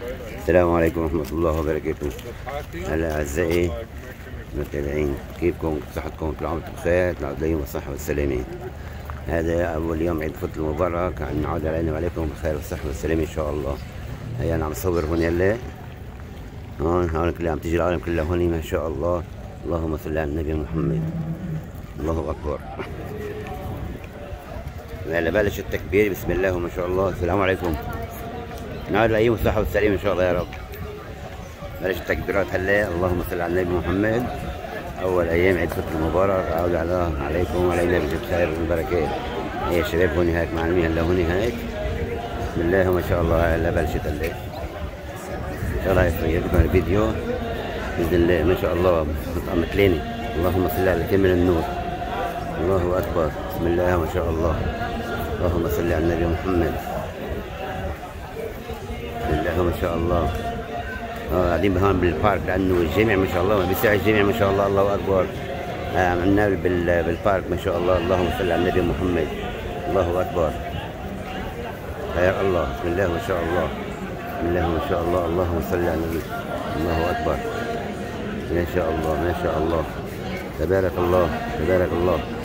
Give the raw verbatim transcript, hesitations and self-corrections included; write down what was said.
السلام عليكم ورحمة الله وبركاته. هلا أعزائي المتابعين، كيفكم؟ صحتكم؟ كل عام وانتم بخير، كل عام دايما بالصحة والسلامة. هذا أول يوم عيد الفطر المبارك، عم نعود علينا وعليكم بالخير والصحة والسلامة إن شاء الله. هيا أنا عم صور هون هلا، هون هون كلها عم تيجي العالم كلها هون ما شاء الله. اللهم صل على النبي محمد. الله أكبر. هلا بلش التكبير، بسم الله وما شاء الله. السلام عليكم. نعود الأيام والصحة والسلامة إن شاء الله يا رب. بلش التكبيرات هلا. اللهم صل على النبي محمد. أول أيام عيد الفطر المبارك، أعود على عليكم وعلينا بالخير والبركات. هي الشباب هون هيك معلمين هلا هون هيك. بسم الله وما شاء الله. هلا بلشت هلا. إن شاء الله يعجبكم الفيديو بإذن الله. ما شاء الله مثليني. اللهم صل على كامل النور. الله أكبر. بسم الله ما شاء الله. اللهم صل على النبي محمد. بسم الله ما شاء الله. اه قاعدين هون بالبارك لانه الجامع ما شاء الله ما بيسع الجامع ما شاء الله. الله اكبر. آه عملناه بالبارك ما شاء الله. اللهم صل على النبي محمد. الله اكبر. خير الله. بسم الله ما شاء الله. بسم الله ما شاء الله. اللهم صل على النبي. الله اكبر. ما شاء الله ما شاء الله. تبارك الله تبارك الله.